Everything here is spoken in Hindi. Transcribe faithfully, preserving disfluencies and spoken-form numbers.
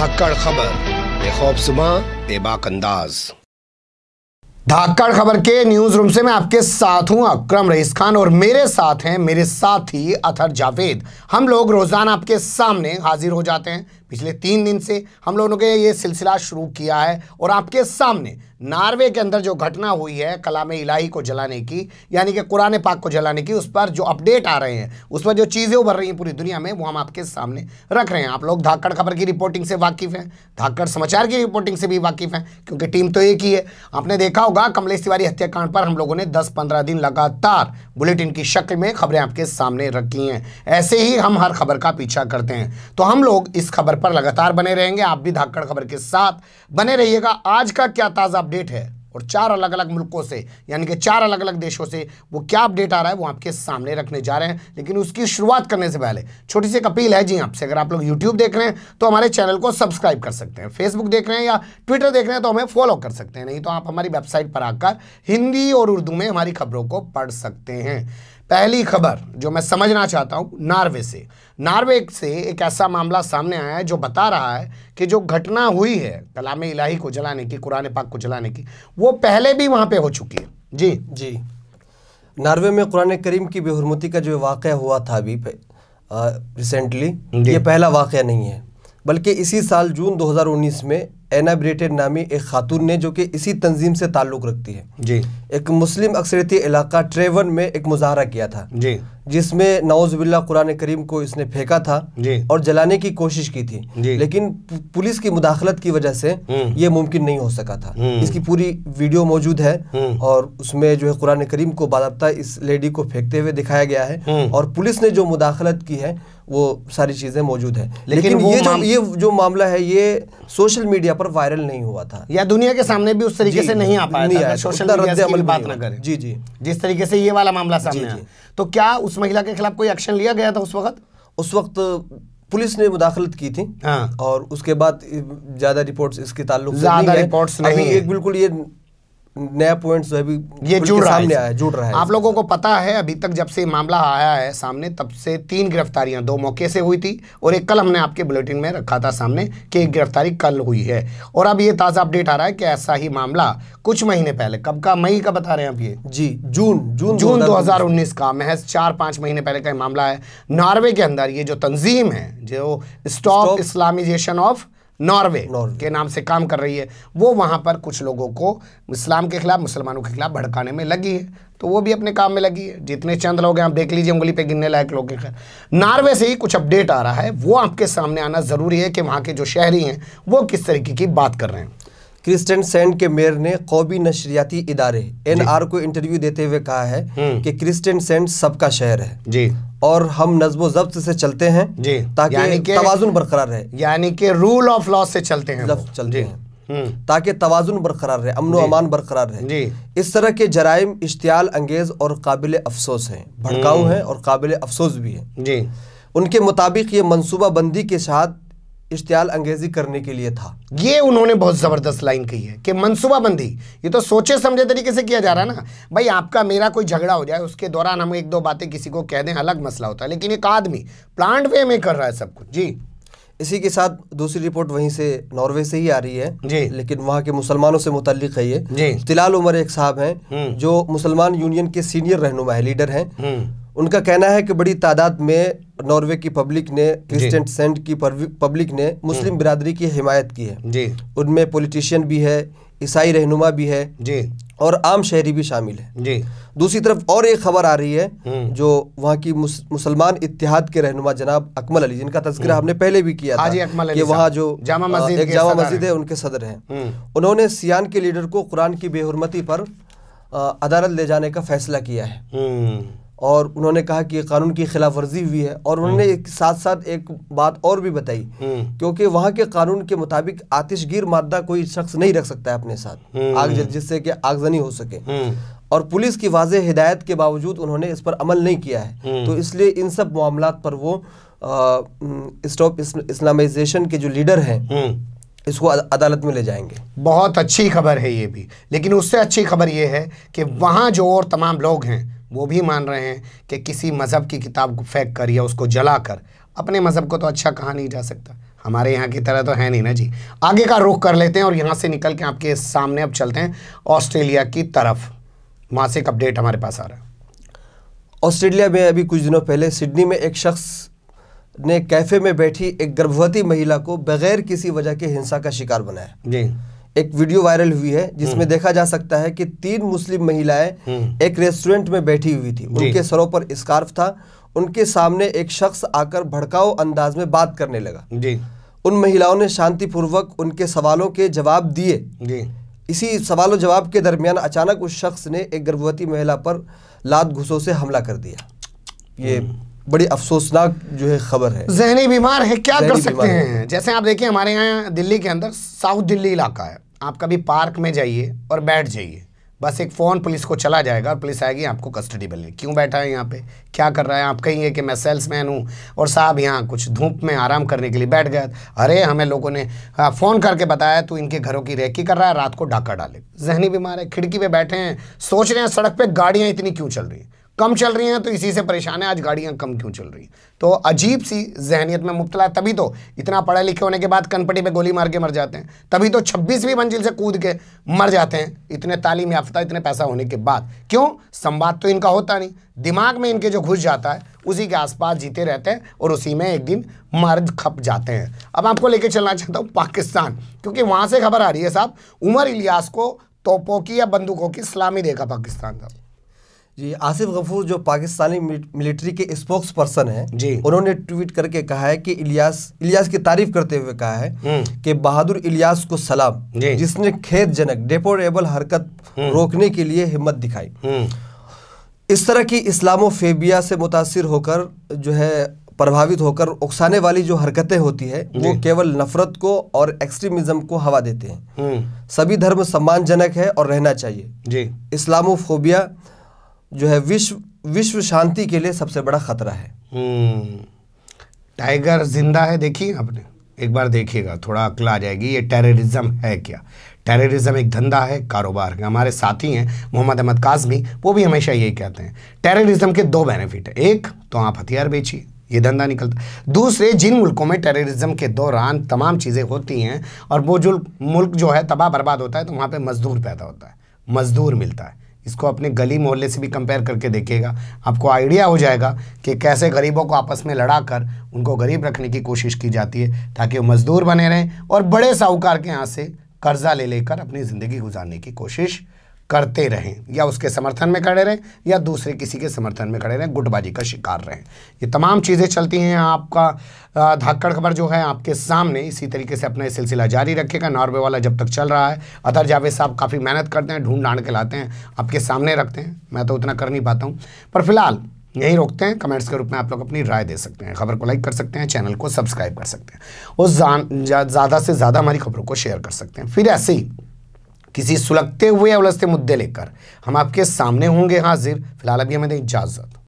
धाकड़ खबर, बेखौफसुमा बेबाक अंदाज। धाकड़ खबर के न्यूज रूम से मैं आपके साथ हूं अकरम रईस खान और मेरे साथ हैं मेरे साथी अतहर जावेद। हम लोग रोजाना आपके सामने हाजिर हो जाते हैं। पिछले तीन दिन से हम लोगों ने ये सिलसिला शुरू किया है और आपके सामने नॉर्वे के अंदर जो घटना हुई है कलाम इलाही को जलाने की, यानी कि कुरान पाक को जलाने की, उस पर जो अपडेट आ रहे हैं, उस पर जो चीज़ें उभर रही हैं पूरी दुनिया में, वो हम आपके सामने रख रहे हैं। आप लोग धाकड़ खबर की रिपोर्टिंग से वाकिफ़ हैं, धाकड़ समाचार की रिपोर्टिंग से भी वाकिफ़ हैं, क्योंकि टीम तो एक ही है। आपने देखा होगा कमलेश तिवारी हत्याकांड पर हम लोगों ने दस पंद्रह दिन लगातार बुलेटिन की शक्ल में खबरें आपके सामने रखी हैं। ऐसे ही हम हर खबर का पीछा करते हैं, तो हम लोग इस खबर पर लगातार बने रहेंगे। आप भी धाकड़ खबर के साथ बने रहिएगा। आज का क्या ताज़ा अपडेट है और चार अलग अलग मुल्कों से, यानी कि चार अलग अलग देशों से वो क्या अपडेट आ रहा है, वो आपके सामने रखने जा रहे हैं। लेकिन उसकी शुरुआत करने से पहले छोटी सी एक अपील है जी आपसे। अगर आप लोग यूट्यूब देख रहे हैं तो हमारे चैनल को सब्सक्राइब कर सकते हैं, फेसबुक देख रहे हैं या ट्विटर देख रहे हैं तो हमें फॉलो कर सकते हैं, नहीं तो आप हमारी वेबसाइट पर आकर हिंदी और उर्दू में हमारी खबरों को पढ़ सकते हैं। पहली खबर जो मैं समझना चाहता हूँ नॉर्वे से। नॉर्वे से एक ऐसा मामला सामने आया है जो बता रहा है कि जो घटना हुई है कलाम इलाही को जलाने की, कुरान पाक को जलाने की, वो पहले भी वहाँ पे हो चुकी है। जी जी नॉर्वे में कुरान करीम की बेहुरमती का जो वाक़या हुआ था अभी रिसेंटली, ये पहला वाक़या नहीं है, बल्कि इसी साल जून दो हज़ार उन्नीस में एना ब्रेटेड नामी एक खातून ने, जो कि इसी तंजीम से ताल्लुक़ रखती है जी, एक मुस्लिम अक्सरियती इलाका ट्रेवन में एक मुजाहरा किया था जी, जिसमें नौज़ुबिल्लाह कुरान करीम को इसने फेंका था जी और जलाने की कोशिश की थी, लेकिन पुलिस की मुदाखलत की वजह से ये मुमकिन नहीं हो सका था। इसकी पूरी वीडियो मौजूद है और उसमें जो है कुरान करीम को बाकायदा इस लेडी को फेंकते हुए दिखाया गया है और पुलिस ने जो मुदाखलत की है वो सारी चीज़ें मौजूद है। लेकिन, लेकिन ये जो ये जो मामला है ये सोशल मीडिया पर वायरल नहीं हुआ था या दुनिया के सामने भी उस तरीके से नहीं आ पाया था, सोशल मीडिया की बात ना करें। जी जी जिस तरीके से ये वाला मामला सामने आया, तो क्या उस महिला के खिलाफ कोई एक्शन लिया गया था उस वक्त? उस वक्त पुलिस ने मुदाखलत की थी हाँ। और उसके बाद ज़्यादा रिपोर्ट्स इसके ताल्लुक से ज़्यादा रिपोर्ट्स नहीं, एक बिल्कुल ये नया पॉइंट जो अभी ये जुड़ रहा सामने आया जुड़ रहा है। आप लोगों को पता है अभी तक जब से मामला आया है सामने तब से तीन गिरफ्तारियां दो मौके से हुई थी और एक कल हमने आपके बुलेटिन में रखा था सामने कि एक गिरफ्तारी कल हुई है। और अब ये ताज़ा अपडेट आ रहा है कि ऐसा ही मामला कुछ महीने पहले, कब का, मई का बता रहे हैं आप ये जी जून जून जून दो हजार उन्नीस का, महज चार पाँच महीने पहले का मामला है। नॉर्वे के अंदर ये जो तंजीम है जो स्टॉप इस्लामाइजेशन ऑफ नॉर्वे के नाम से काम कर रही है, वो वहाँ पर कुछ लोगों को इस्लाम के खिलाफ, मुसलमानों के खिलाफ भड़काने में लगी है, तो वो भी अपने काम में लगी है। जितने चंद लोग हैं आप देख लीजिए, उंगली पे गिनने लायक लोग हैं। नॉर्वे से ही कुछ अपडेट आ रहा है, वो आपके सामने आना ज़रूरी है कि वहाँ के जो शहरी हैं वो किस तरीके की बात कर रहे हैं। क्रिस्टियनसेंड के मेयर ने कौमी नशरियाती इदारे एन आर को इंटरव्यू देते हुए कहा है कि क्रिस्टियनसेंड सबका शहर है जी और हम नज़्म ज़ब्त से चलते हैं जी, ताकि तवाज़ुन बरकरार रहे, यानी कि रूल ऑफ लॉ से चलते हैं चलते हैं ताकि तवाज़ुन बरकरार रहे, अमन व अमान बरकरार रहे जी। इस तरह के जराइम इश्तियाल अंगेज़ और काबिल अफसोस हैं, भड़काऊ हैं और काबिल अफसोस भी हैं जी। उनके मुताबिक ये मनसूबा बंदी के साथ इश्तियाल अंगेजी करने के लिए था। ये उन्होंने बहुत ज़बरदस्त लाइन कही है कि मनसूबाबंदी, ये तो सोचे समझे तरीके से किया जा रहा है ना भाई। आपका मेरा कोई झगड़ा हो जाए, उसके दौरान हम एक दो बातें किसी को कह दें, अलग मसला होता है, लेकिन एक आदमी प्लांट वे में कर रहा है सब कुछ जी। इसी के साथ दूसरी रिपोर्ट वहीं से नॉर्वे से ही आ रही है जी, लेकिन वहाँ के मुसलमानों से मुतल्लिक है ये जी। तिलाल उमर एक साहब हैं जो मुसलमान यूनियन के सीनियर रहनुमा है, लीडर हैं। उनका कहना है कि बड़ी तादाद में नॉर्वे की पब्लिक ने, क्रिस्टियनसेंड की पब्लिक ने मुस्लिम बिरादरी की हिमायत की है जी। उनमें पॉलिटिशियन भी है, ईसाई रहनुमा भी है जी और आम शहरी भी शामिल है जी। दूसरी तरफ और एक खबर आ रही है जो वहाँ की मुस, मुसलमान इत्तेहाद के रहनुमा जनाब अकमल अली, जिनका तज़किरा हमने पहले भी किया था कि वहाँ जो जामा मस्जिद एक जामा मस्जिद है उनके सदर हैं, उन्होंने सियान के लीडर को कुरान की बेहुरमती पर अदालत ले जाने का फैसला किया है और उन्होंने कहा कि कानून की खिलाफ वर्जी हुई है। और उन्होंने एक साथ साथ एक बात और भी बताई, क्योंकि वहाँ के कानून के मुताबिक आतिशगीर मादा कोई शख्स नहीं रख सकता है अपने साथ आग, जिससे कि आगजनी हो सके, और पुलिस की वाज़ेह हिदायत के बावजूद उन्होंने इस पर अमल नहीं किया है। तो इसलिए इन सब मामलात पर वो स्टॉप इस्लामाइजेशन के जो लीडर हैं इसको अदालत में ले जाएंगे। बहुत अच्छी खबर है ये भी, लेकिन उससे अच्छी खबर ये है कि वहाँ जो और तमाम लोग हैं वो भी मान रहे हैं कि किसी मज़हब की किताब को फेंक कर या उसको जला कर अपने मज़हब को तो अच्छा कहा नहीं जा सकता। हमारे यहाँ की तरह तो है नहीं ना जी। आगे का रुख कर लेते हैं और यहाँ से निकल के आपके सामने अब चलते हैं ऑस्ट्रेलिया की तरफ। वहाँ से एक अपडेट हमारे पास आ रहा है। ऑस्ट्रेलिया में अभी कुछ दिनों पहले सिडनी में एक शख्स ने कैफे में बैठी एक गर्भवती महिला को बगैर किसी वजह के हिंसा का शिकार बनाया जी। एक वीडियो वायरल हुई है जिसमें देखा जा सकता है कि तीन मुस्लिम महिलाएं एक रेस्टोरेंट में बैठी हुई थी। उनके सरों पर स्कार्फ था। उनके सामने एक शख्स आकर भड़काऊ अंदाज में बात करने लगा जी। उन महिलाओं ने शांतिपूर्वक उनके सवालों के जवाब दिए जी। इसी सवालों जवाब के दरमियान अचानक उस शख्स ने एक गर्भवती महिला पर लात घुसों से हमला कर दिया। ये बड़ी अफसोसनाक जो है खबर है। जहनी बीमार है, क्या कर सकते हैं। जैसे आप देखिए हमारे यहाँ दिल्ली के अंदर साउथ दिल्ली इलाका है, आप कभी पार्क में जाइए और बैठ जाइए, बस एक फ़ोन पुलिस को चला जाएगा और पुलिस आएगी आपको कस्टडी में लेने। क्यों बैठा है यहाँ पे, क्या कर रहा है। आप कहेंगे कि मैं सेल्समैन हूँ और साहब यहाँ कुछ धूप में आराम करने के लिए बैठ गया। अरे हमें लोगों ने फ़ोन करके बताया तू इनके घरों की रेकी कर रहा है, रात को डाका डाले। जहनी बीमार है, खिड़की पे बैठे हैं, सोच रहे हैं सड़क पे गाड़ियाँ इतनी क्यों चल रही हैं, कम चल रही हैं तो इसी से परेशान है, आज गाड़ियाँ कम क्यों चल रही हैं। तो अजीब सी जहनीत में मुब्तला है। तभी तो इतना पढ़े लिखे होने के बाद कनपटी पे गोली मार के मर जाते हैं। तभी तो छब्बीसवीं मंजिल से कूद के मर जाते हैं, इतने तालीम याफ्ता इतने पैसा होने के बाद। क्यों, संवाद तो इनका होता नहीं, दिमाग में इनके जो घुस जाता है उसी के आसपास जीते रहते हैं और उसी में एक दिन मर खप जाते हैं। अब आपको लेके चलना चाहता हूँ पाकिस्तान, क्योंकि वहाँ से खबर आ रही है साहब उमर इलियास को तोपों की या बंदूकों की सलामी देगा पाकिस्तान का। जी, आसिफ गफूर जो पाकिस्तानी मिलिट्री के स्पोक्स पर्सन हैं जी, उन्होंने ट्वीट करके कहा है कि इलियास इलियास की तारीफ करते हुए कहा है कि बहादुर इलियास को सलाम, जिसने खेदजनक डेपोरेबल हरकत रोकने के लिए हिम्मत दिखाई। इस तरह की इस्लामोफेबिया से मुतासिर होकर जो है प्रभावित होकर उकसाने वाली जो हरकतें होती है वो केवल नफरत को और एक्सट्रीमिज्म को हवा देते हैं। सभी धर्म सम्मानजनक है और रहना चाहिए जी। इस्लामोफोबिया जो है विश्व विश्व शांति के लिए सबसे बड़ा खतरा है। टाइगर जिंदा है, देखिए आपने एक बार देखिएगा, थोड़ा अक्ल आ जाएगी। ये टेररिज्म है क्या। टेररिज्म एक धंधा है, कारोबार है। हमारे साथी हैं मोहम्मद अहमद काज़मी, वो भी हमेशा यही कहते हैं टेररिज्म के दो बेनिफिट है। एक तो आप हथियार बेचिए, ये धंधा निकलता। दूसरे, जिन मुल्कों में टेररिज्म के दौरान तमाम चीज़ें होती हैं और वो जो मुल्क जो है तबाह बर्बाद होता है तो वहाँ पे मजदूर पैदा होता है, मजदूर मिलता है। इसको अपने गली मोहल्ले से भी कंपेयर करके देखिएगा, आपको आइडिया हो जाएगा कि कैसे गरीबों को आपस में लड़ा कर उनको गरीब रखने की कोशिश की जाती है ताकि वो मजदूर बने रहें और बड़े साहूकार के यहाँ से कर्जा ले लेकर अपनी ज़िंदगी गुजारने की कोशिश करते रहें, या उसके समर्थन में खड़े रहें या दूसरे किसी के समर्थन में खड़े रहें, गुटबाजी का शिकार रहें। ये तमाम चीज़ें चलती हैं। आपका धाकड़ खबर जो है आपके सामने इसी तरीके से अपना सिलसिला जारी रखेगा। नॉर्वे वाला जब तक चल रहा है, अतर जावेद साहब काफ़ी मेहनत करते हैं, ढूंढ ढांड के लाते हैं, आपके सामने रखते हैं। मैं तो उतना कर नहीं पाता हूँ, पर फिलहाल यहीं रोकते हैं। कमेंट्स के रूप में आप लोग अपनी राय दे सकते हैं, खबर को लाइक कर सकते हैं, चैनल को सब्सक्राइब कर सकते हैं और ज़्यादा से ज़्यादा हमारी खबरों को शेयर कर सकते हैं। फिर ऐसे ही किसी सुलगते हुए या उलझते मुद्दे लेकर हम आपके सामने होंगे हाजिर। फिलहाल अभी हमें दें इजाज़त।